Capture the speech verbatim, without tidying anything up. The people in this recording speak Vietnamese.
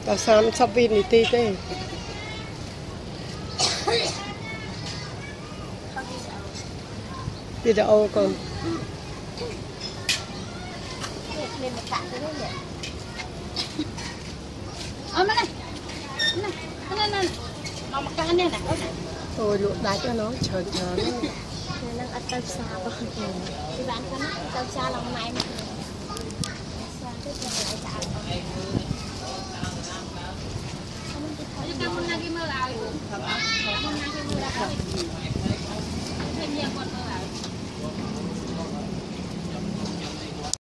Tao xăm sắp pin thì tì tê. Video con. Lên một cạn cái đấy nhỉ. Ơ mà này. Này, này này. Nó một cạn này này. Ôi lụa đá cho nó chờ chờ nó. Nó ăn tao xa quá. Thì bạn con tao xa lòng mày. Xa cái này lại